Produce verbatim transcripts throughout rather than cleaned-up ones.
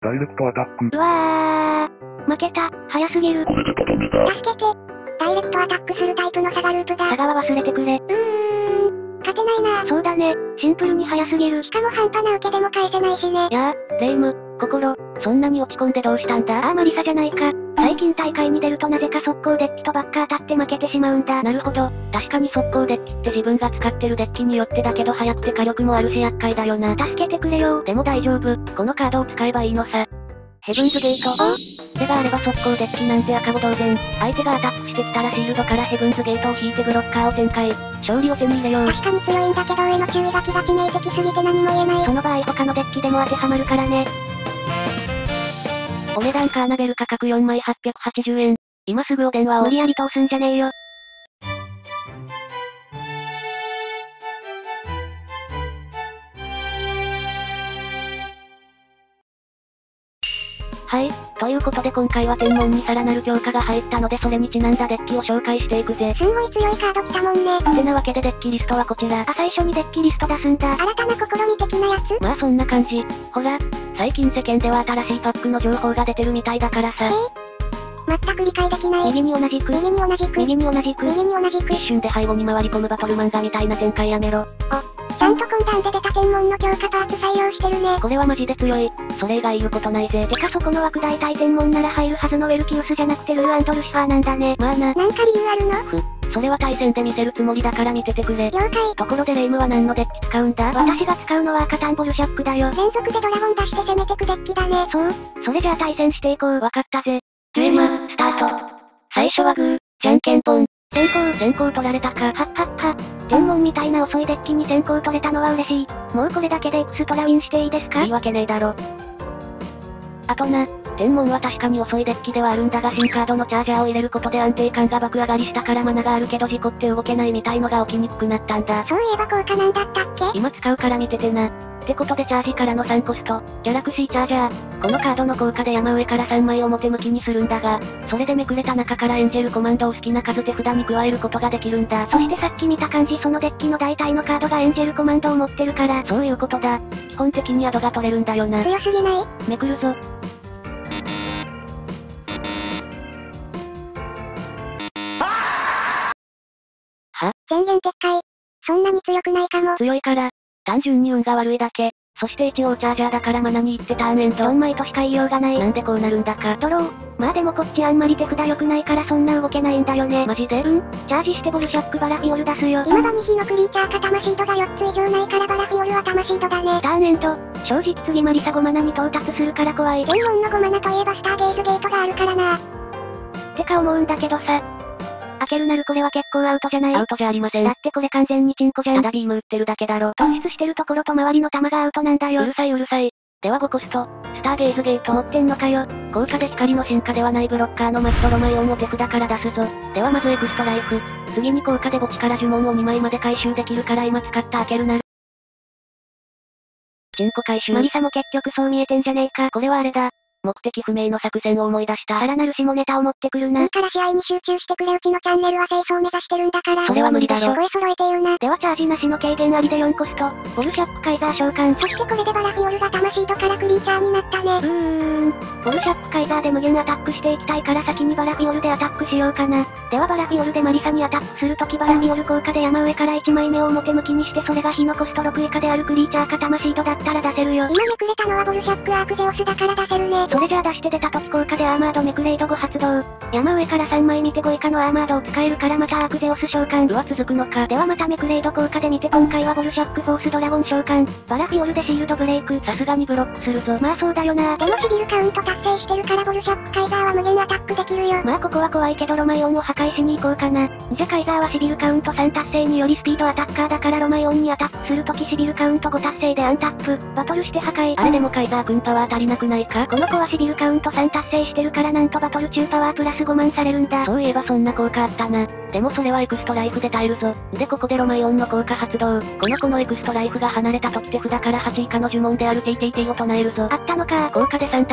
ダイレクトアタック。 うわー。負けた。早すぎる。 これでとどめだ。 助けて。ダイレクトアタックするタイプのサガループだ。 サガは忘れてくれ。 うーん。勝てないな。 そうだね。シンプルに早すぎる。 しかも半端な受けでも返せないしね。 やー、レイム、心、そんなに落ち込んでどうしたんだ？あーマリサじゃないか。最近大会に出るとなぜか速攻デッキとばっか当たって負けてしまうんだ。なるほど。確かに速攻デッキって自分が使ってるデッキによってだけど速くて火力もあるし厄介だよな。 助けてくれよ。 でも大丈夫。このカードを使えばいいのさ。ヘブンズゲート。手があれば速攻デッキなんて赤子同然。相手がアタックしてきたらシールドからヘブンズゲートを引いてブロッカーを展開。勝利を手に入れよう。 確かに強いんだけど上の注意書きが致命的すぎて何も言えない。 その場合他のデッキでも当てはまるからね。お値段カーナベル価格よんまいはっぴゃくはちじゅうえん。今すぐお電話を。 無理やり通すんじゃねえよ。 はい。ということで今回は天文にさらなる強化が入ったのでそれにちなんだデッキを紹介していくぜ。 すんごい強いカード来たもんね。 てなわけでデッキリストはこちら。 あ、最初にデッキリスト出すんだ。新たな試み的なやつ？ まあそんな感じ。ほら、最近世間では新しいパックの情報が出てるみたいだからさ。 えー全く理解できない。 右に同じく。 右に同じく。 右に同じく。 右に同じく。 一瞬で背後に回り込むバトル漫画みたいな展開やめろ。 あ、ちゃんと懇談で出た天文の強化パーツ採用してるね。 これはマジで強い。それ以外言うことないぜ。 てかそこの枠大体天文なら入るはずのウェルキウスじゃなくてルーアンドルシファーなんだね。 まあな。 なんか理由あるの？ ふ。それは対戦で見せるつもりだから見ててくれ。 了解。 ところでレイムは何のデッキ使うんだ？ 私が使うのは赤タンボルシャックだよ。連続でドラゴン出して攻めてくデッキだね。 そう。それじゃあ対戦していこう。わかったぜ。ゲーム、スタート。最初はグー、じゃんけんぽん。先行、先行取られたか。はっはっは。天文みたいな遅いデッキに先行取れたのは嬉しい。もうこれだけでエクストラウィンしていいですか？ いいわけねえだろ。あとな、天文は確かに遅いデッキではあるんだが新カードのチャージャーを入れることで安定感が爆上がりしたからマナがあるけど事故って動けないみたいのが起きにくくなったんだ。 そういえば効果なんだったっけ？ 今使うから見ててな。ってことでチャージからのさんコスト、ギャラクシーチャージャー。このカードの効果で山上からさんまい表向きにするんだが、それでめくれた中からエンジェルコマンドを好きな数手札に加えることができるんだ。 そしてさっき見た感じそのデッキの大体のカードがエンジェルコマンドを持ってるから。 そういうことだ。基本的にアドが取れるんだよな。 強すぎない？ めくるぞ。は？ 宣言撤回。そんなに強くないかも。 強いから。単純に運が悪いだけ。そして一応チャージャーだからマナに行ってターンエンド。 よんまいとしか言いようがない。 なんでこうなるんだか。 ドロー。まあでもこっちあんまり手札良くないからそんな動けないんだよね。 マジで？ うん。チャージしてボルシャックバラフィオル出すよ。今場に火のクリーチャーか魂度がよっつ以上ないからバラフィオルは魂度だね。 ターンエンド。正直次マリサごマナに到達するから怖い。 天文のごマナといえばスターゲイズゲートがあるからな。てか思うんだけどさ。開けるなるこれは結構アウトじゃない？ アウトじゃありません。 だってこれ完全にチンコじゃん。 ただビーム打ってるだけだろ。 突出してるところと周りの弾がアウトなんだよ。 うるさいうるさい。ではごコスト、スターゲイズゲート持ってんのかよ。効果で光の進化ではないブロッカーのマストロマイオンを手札から出すぞ。ではまずエクストライフ。次に効果で墓地から呪文をにまいまで回収できるから今使った開けるなる。チンコ回収。 マリサも結局そう見えてんじゃねえか。 これはあれだ。目的不明の作戦を思い出した。 さらなる下ネタを持ってくるな。いいから試合に集中してくれ。うちのチャンネルは清掃を目指してるんだから。 それは無理だろ。 声揃えて言うな。ではチャージなしの軽減ありでよんコスト。ボルシャックカイザー召喚。そしてこれでバラフィオルが魂度からクリーチャーになったね。うーん。ボルシャックカイザーで無限アタックしていきたいから先にバラフィオルでアタックしようかな。ではバラフィオルでマリサにアタックするときバラフィオル効果で山上からいちまいめを表向きにしてそれが火のコストろく以下であるクリーチャーか魂度だったら出せるよ。今めくれたのはボルシャックアークゼオスだから出せるね。それじゃあ出して出た時効果でアーマードメクレイドご発動。山上からさんまい見てご以下のアーマードを使えるからまたアークゼオス召喚。 うわ続くのか。 ではまたメクレイド効果で見て今回はボルシャックフォースドラゴン召喚。バラフィオルでシールドブレイク。 さすがにブロックするぞ。 まあそうだよな。でもシビルカウント達成してるからボルシャックカイザーは無限アタックできるよ。まあここは怖いけどロマイオンを破壊しに行こうかな。じゃカイザーはシビルカウントさん達成によりスピードアタッカーだからロマイオンにアタックするときシビルカウントご達成でアンタップ。バトルして破壊。 あれでもカイザー君パワー足りなくないか？ この子はシビルカウントさん達成してるからなんとバトル中パワープラスごまんされるんだ。 そういえばそんな効果あったな。でもそれはエクストライフで耐えるぞ。でここでロマイオンの効果発動。この子のエクストライフが離れた時手札からはち以下の呪文である ティーティーティー を唱えるぞ。 あったのか。 効果でさん体タップ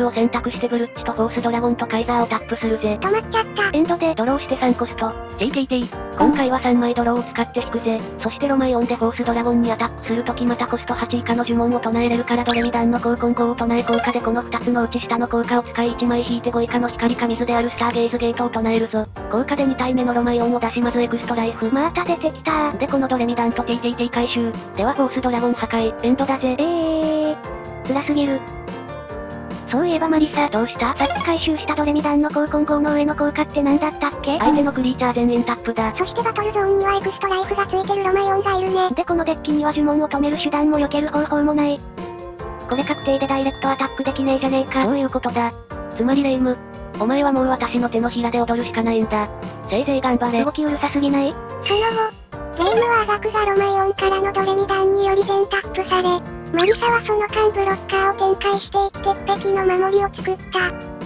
を選択してブルッチとフォースドラゴンとカイザーをタップするぜ。 止まっちゃった。 エンドでドローしてさんコスト。ティーティーティー。今回はさんまいドローを使って引くぜ。そしてロマイオンでフォースドラゴンにアタックするときまたコストはち以下の呪文を唱えれるからドレミダンの高根号を唱え効果でこのふたつのうち下の効果を使いいちまい引いてご以下の光か水であるスターゲイズゲートを唱えるぞ。効果でに体目のロマイオンを出しまずエクストライフ。 また出てきた。 でこのドレミダンと ティーティーティー 回収。ではフォースドラゴン破壊、エンドだぜ。 えー。辛すぎる。そういえばマリサ、 どうした？ さっき回収したドレミダンの高根号の上の効果って何だったっけ？ 相手のクリーチャー全員タップだ。 そしてバトルゾーンにはエクストライフがついてるロマイオンがいるね。でこのデッキには呪文を止める手段も避ける方法もない。これ確定でダイレクトアタックできねえじゃねえか。 どういうことだ？つまりレイム。お前はもう私の手のひらで踊るしかないんだ。せいぜい頑張れ。 動きうるさすぎない？その後、レイムはアガクザロマイオンからのドレミダンにより全タップされ、マリサはその間ブロッカーを展開していって鉄壁の守りを作った。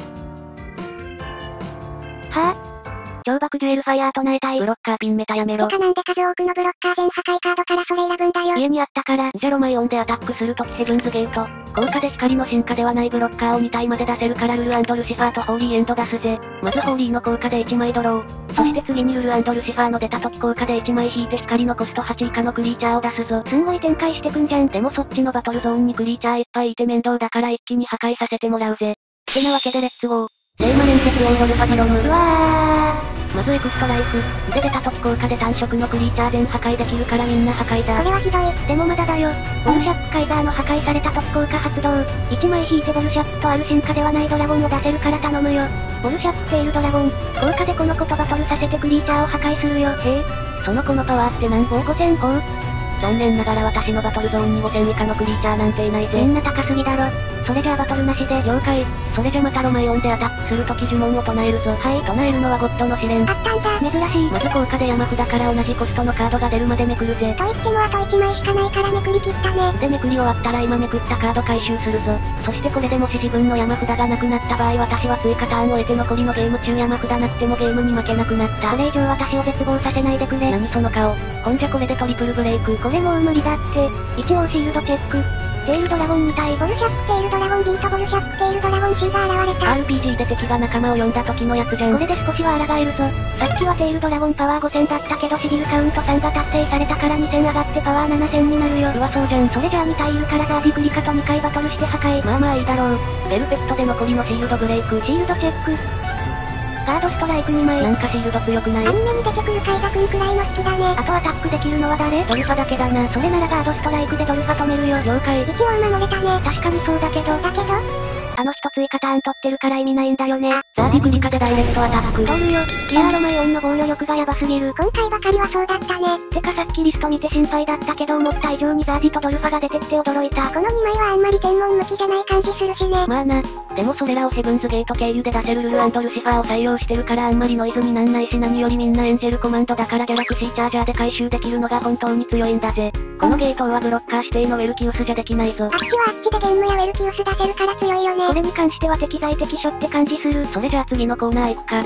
はぁ、 超爆デュエルファイヤー唱えたい。ブロッカーピンメタやめろ。 てかなんで数多くのブロッカー全破壊カードからそれ選ぶんだよ。 家にあったから。じゃロマイオンでアタックするときヘブンズゲート。効果で光の進化ではないブロッカーをに体まで出せるからルル&ルシファーとホーリーエンド出すぜ。まずホーリーの効果でいちまいドロー。そして次にルル&ルシファーの出た時効果でいちまい引いて光のコストはち以下のクリーチャーを出すぞ。 すんごい展開してくんじゃん。 でもそっちのバトルゾーンにクリーチャーいっぱいいて面倒だから一気に破壊させてもらうぜ。ってなわけでレッツゴー。レイマ連結オードルファビロム。 うわー。 まずエクストライフ。で出た時効果で単色のクリーチャー全破壊できるからみんな破壊だ。 これはひどい。でもまだだよ。ボルシャップカイザーの破壊された時効果発動。いちまい引いてボルシャップとある進化ではないドラゴンを出せるから頼むよ。ボルシャップテイルドラゴン。効果でこの子とバトルさせてクリーチャーを破壊するよ。 へえ。その子のパワーって何歩？ ごせん 歩？残念ながら私のバトルゾーンにごせん以下のクリーチャーなんていないぜ。 みんな高すぎだろ。それじゃあバトルなしで。 了解。それじゃまたロマイオンでアタックするとき呪文を唱えるぞ。はい。唱えるのはゴッドの試練。 あったんだ。珍しい。 まず効果で山札から同じコストのカードが出るまでめくるぜ。 と言ってもあといちまいしかないからめくり切ったね。 でめくり終わったら今めくったカード回収するぞ。そしてこれでもし自分の山札がなくなった場合私は追加ターンを得て残りのゲーム中山札なくてもゲームに負けなくなった。 これ以上私を絶望させないでくれ。 何その顔。ほんじゃこれでトリプルブレイク。 これもう無理だって。一応シールドチェック。テイルドラゴンに体。ボルシャップテイルドラゴン B とボルシャップテイルドラゴン C が現れた。 アールピージー で敵が仲間を呼んだ時のやつじゃん。 これで少しは抗えるぞ。さっきはテイルドラゴンパワーごせんだったけどシビルカウントさんが達成されたからにせん上がってパワーななせんになるよ。 うわそうじゃん。 それじゃあに体いるからザーディグリカとにかいバトルして破壊。 まあまあいいだろう。ペルフェクトで残りのシールドブレイク。 シールドチェック。ガードストライクにまい。 なんかシールド強くない？ アニメに出てくるカイザくんくらいの引きだね。あとアタックできるのは誰？ ドルファだけだな。 それならガードストライクでドルファ止めるよ。 了解。 一応守れたね。確かにそうだけど。だけどあの人追加ターン取ってるから意味ないんだよね。 ザーディグリカでダイレクトアタック。 通るよ。キアーロマイオンの防御力がヤバすぎる。今回ばかりはそうだったね。てかさっきリスト見て心配だったけど思った以上にザーディとドルファが出てきて驚いた。このにまいはあんまり天文向きじゃない感じするしね。 まあな。でもそれらをヘブンズゲート経由で出せるルル&ルシファーを採用してるからあんまりノイズになんないし何よりみんなエンジェルコマンドだからギャラクシーチャージャーで回収できるのが本当に強いんだぜ。このゲートはブロッカー指定のウェルキウスじゃできないぞ。 あっちはあっちでゲームやウェルキウス出せるから強いよね。これに関しては適材適所って感じする。 それじゃあ次のコーナー行くか。 うん。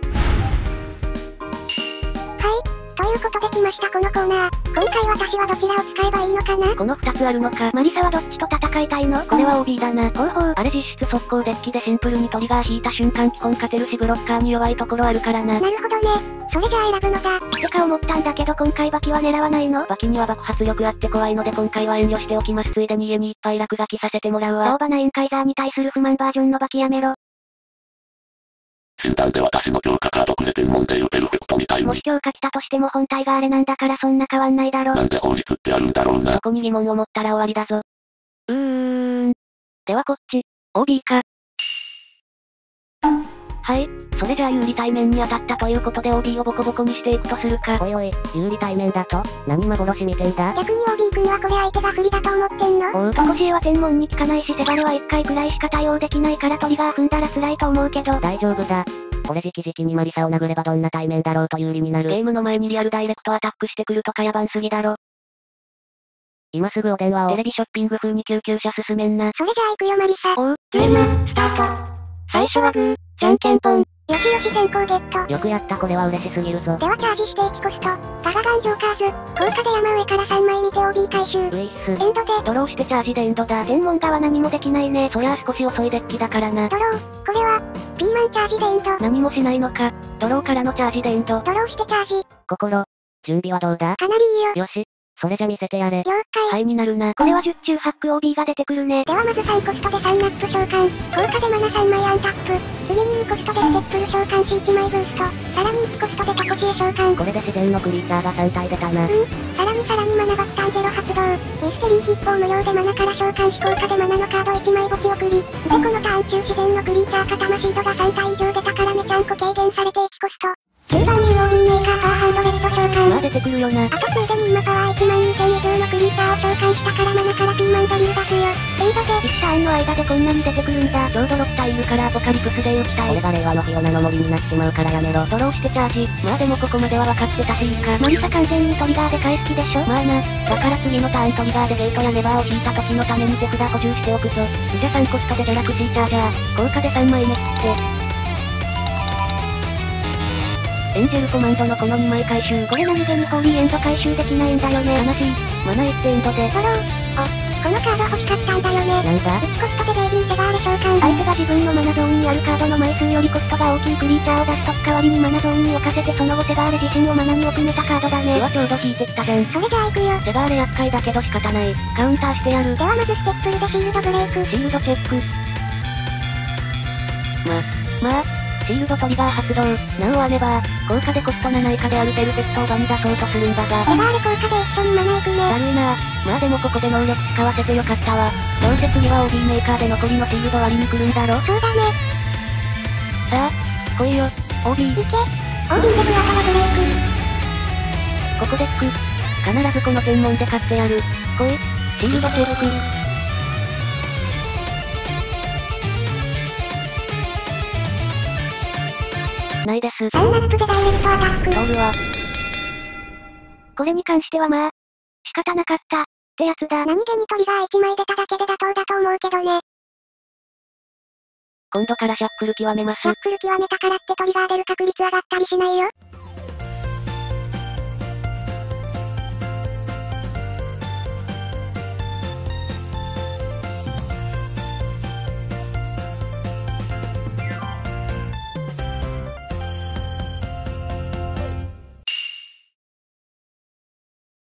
はい。ということで来ましたこのコーナー。今回私はどちらを使えばいいのかな？ このふたつあるのか。 マリサはどっちと戦いたいの？ これは オービー だな。 ほうほう。 あれ実質速攻デッキでシンプルにトリガー引いた瞬間基本勝てるしブロッカーに弱いところあるからな。 なるほどね。それじゃあ選ぶのだ。てか思ったんだけど今回バキは狙わないの？ バキには爆発力あって怖いので今回は遠慮しておきます。ついでに家にいっぱい落書きさせてもらうわ。 青葉ナインカイザーに対する不満バージョンのバキやめろ。 診断で私の強化カードくれ天文でいうペルフェクトみたいに。 もし強化来たとしても本体があれなんだからそんな変わんないだろ。 なんで法律ってあるんだろうな。 そこに疑問を持ったら終わりだぞ。うーん。ではこっち、オービー か。はい。それじゃあ有利対面に当たったということで オービー をボコボコにしていくとするか。 おいおい、有利対面だと何幻見てんだ？ 逆に オービー 君はこれ相手が不利だと思ってんの？ おう。 とこしえは天文に効かないしセガレはいっかいくらいしか対応できないからトリガー踏んだら辛いと思うけど。 大丈夫だ。俺直々にマリサを殴ればどんな対面だろうと有利になる。 ゲームの前にリアルダイレクトアタックしてくるとか野蛮すぎだろ。 今すぐお電話を。 テレビショッピング風に救急車進めんな。 それじゃあ行くよマリサ。 おう、ゲーム、スタート。最初はグー、じゃんけんぽん。 よしよし先行ゲット。 よくやったこれは嬉しすぎるぞ。 ではチャージしていちコスト。ガガガンジョーカーズ。効果で山上からさんまい見て オービー 回収。 ウィッス。 エンドで。 ドローしてチャージでエンドだ。 全問側何もできないね。 そりゃあ少し遅いデッキだからな。 ドロー。これは、ピーマンチャージでエンド。 何もしないのか。ドローからのチャージでエンド。 ドローしてチャージ。 心。準備はどうだ？ かなりいいよ。 よし。それじゃ見せてやれ。 了解。 はいになるな。 これはじゅっ中はち オービー が出てくるね。ではまずさんコストでさんナップ召喚。効果でマナさんまいアンタップ。次ににコストでエセップル召喚しいちまいブースト。さらにいちコストでタコチエ召喚。 これで自然のクリーチャーがさん体出たな。 うん。さらにさらにマナバッタンゼロ発動。ミステリー筆法無料でマナから召喚し効果でマナのカードいちまい墓地送り。でこのターン中自然のクリーチャーか魂度がさん体以上出たからめちゃんこ軽減されていちコスト。きゅうばんに オービー メーカーファーハンドレッド召喚。 まあ出てくるよな。 あとついでに今パワーいちまんにせん以上のクリーチャーを召喚したからマナからピーマンドリル出すよ。エンドで。 いちターンの間でこんなに出てくるんだ。ちょうどろく体いるからアポカリプスで打ちたい。 俺が令和のフィオナの森になっちまうからやめろ。 ドローしてチャージ。まあでもここまでは分かってたしいいか。 マリサ完全にトリガーで返す気でしょ。 まあな。だから次のターントリガーでゲートやレバーを引いた時のために手札補充しておくぞ。じゃさんコストでギャラクシーチャージャー。効果でさんまいめって。エンジェルコマンドのこのにまい回収。 これ何気にホーリーエンド回収できないんだよね。 悲しい。マナいってエンドで。 ドロー。あ、このカード欲しかったんだよね。 なんだ？ いちコストでベイビーセガーレ召喚。 相手が自分のマナゾーンにあるカードの枚数よりコストが大きいクリーチャーを出すとき代わりにマナゾーンに置かせてその後セガーレ自身をマナに置くメタカードだね。 うわちょうど引いてきたじゃん。 それじゃあ行くよ。 セガーレ厄介だけど仕方ない。カウンターしてやる。 ではまずステップルでシールドブレイク。 シールドチェック。ま、まあ、シールドトリガー発動。ナウアネバー。効果でコストなな以下であるペルフェクトを場に出そうとするんだが。 セガーレ効果で一緒にマナ行くね。 だるいな。まあでもここで能力使わせてよかったわ。どうせ次は オービー メーカーで残りのシールド割りに来るんだろ。 そうだね。 さあ、来いよ。オービー。 いけ。オービーでブラタラブレイク。 ここで引く。必ずこの専門で勝ってやる。来い。シールドチェック。ないです。 さんナップでダイレクトアタック。 通るわ。 これに関してはまあ、仕方なかった、ってやつだ。何気にトリガーいちまい出ただけで妥当だと思うけどね。 今度からシャッフル極めます。 シャッフル極めたからってトリガー出る確率上がったりしないよ。